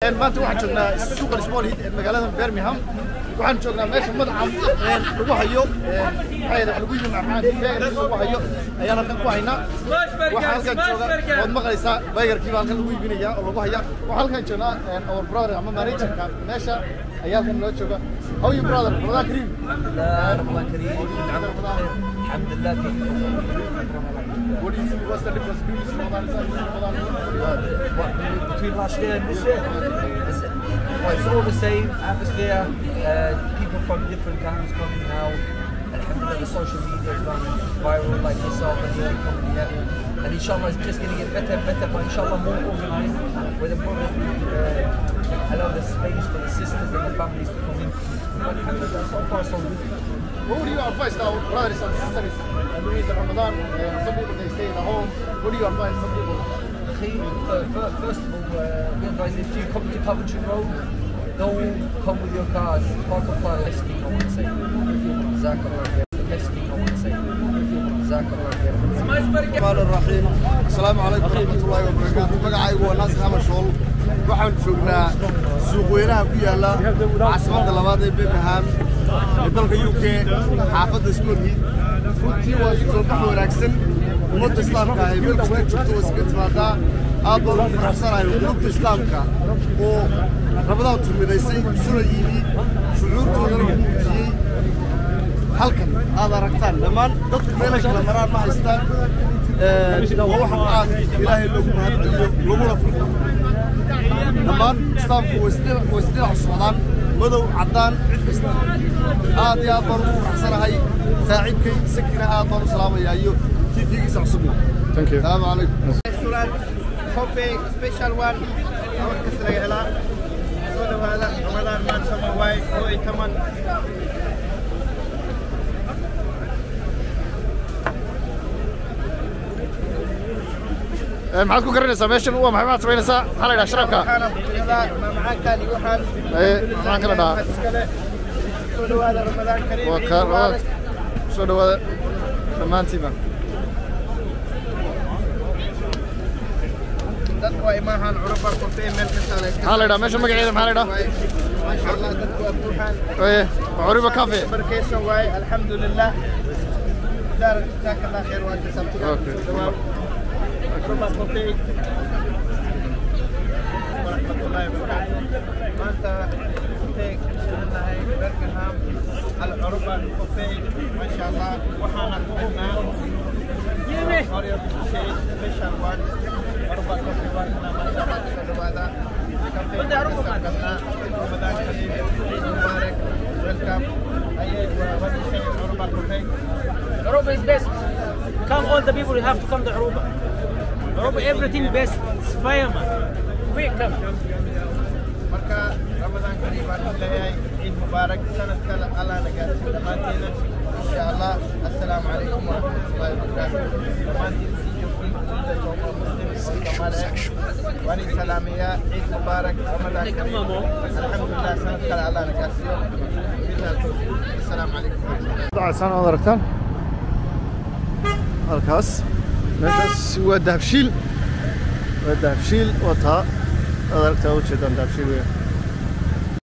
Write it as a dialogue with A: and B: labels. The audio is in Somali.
A: maanta waxaan joognaa suuqa Small Heat ee magaalada Birmingham waxaan joognaa meesha madaxa lagu hayo hay'adda lagu yimid macaan lagu hayo ayaan halkan ku haynaa waxaan halkan joogaa wad maqlaysaa baygarkii baa halkan lagu iibinayaa oo lagu haya waxaan halkan joognaa our brother ama managerka meesha ayaa halkan loo jooga how you brother Ramadan Kareem
B: Ramadan Kareem alhamdulillah
A: what do you think was the difference between
B: last year and this year? Well, it's all the same atmosphere, people from different towns coming now. Alhamdulillah, the social media has gone viral, like yourself and you're coming here. And inshallah, it's just going to get better and better, but inshallah more organised, where the brothers allow the space for the sisters and the families to come in. But alhamdulillah, so far so good.
A: What do you advise our brothers and sisters during the Ramadan? Some people they stay at home. What do you advise some people?
B: First of all, we advise if you come to Coventry Road, don't come with your cars. Park up for Lesking, I want to say. Jazakallah khair. Lesking, I want to say. Jazakallah khair.
A: Assalamu alaikum warahmatullahi wabarakatuh. Magacaygu waa Naasir Axmed Shool. Waxaan joognaa suuq weynaha ku yaala caasimadda labaad ee Birmingham ee dalka UK xaafadda Small Heat. Runtii waa soo bax wanaagsan. ummadda islaamka ay meel kasta joogto oo iska timaadaa aad baan ugu faraxsanahay ummadda islaamka oo Ramadan tumidaysay sura yimi shucuurtoodana ku muujiyey halkan aad aragtaan dhammaan dadku meelo kala maraan ma haystaan waxa aad ilaahay loogu mahadceliyo laguna farxo dhammaan islaamku way isdhinac socdaan madow caddaan cid kasta aad iyo aad baan ugu faraxsanahay saaxiibkay sakina aad baan u salaamayaa iyo Thank you. Assalamu alaikum.
C: Restaurant, coffee, special one. Our Kasrayala. So the Ramadan man sama way o itaman.
A: maxaad ku garanaysaa meeshan waa maxay maad sameynaysaa maxaa la yidhaha sharaabka
C: macaan kani waxaan
A: maxaan kala dhahaa
C: soo dhawaada Ramadan Kareem
A: soo dhawaada dhammaantiiba
C: dadku ay maahan Europa coffee meel kasta la
A: maxaa la yidhaha meesha magaceeda maxaa la yidhaha
C: masha Allah dadku waa buuxaan
A: Europa cafe
C: barkeysan waay alxamdulillah dar jazakallah khair wa jazakallah Europa coffee warahmatullahi wabarakatuh maanta steak sunahay Birmingham al-Europa coffee masha Allah waxaana ku helnaa Oreo special one Europa coffee one masha Allah salawada cafe Ramadan Kareem Mubarak welcome what do you say Europa coffee
D: Europa is best. Come all the people, you have to come to Europa. Europa everything best. It's fire man. Quick come.
C: Marka Ramadan Kareem alhamdulillah Eid Mubarak sanad kale Allah naga dhamaanteena insha Allah assalamu alaykum wa rahmatullahi wa barakatuh dhamaantiin si joogtiin inta soo muslim wali salamiya Eid Mubarak Ramadan Kareem alhamdulillah sanad kale Allah naga siiyo assalamu alaykum
A: dacsan oo aragtaan halkaas meeshaas waa dahabshiil wata aad aragtaa u jeedaan dahabshiil weyn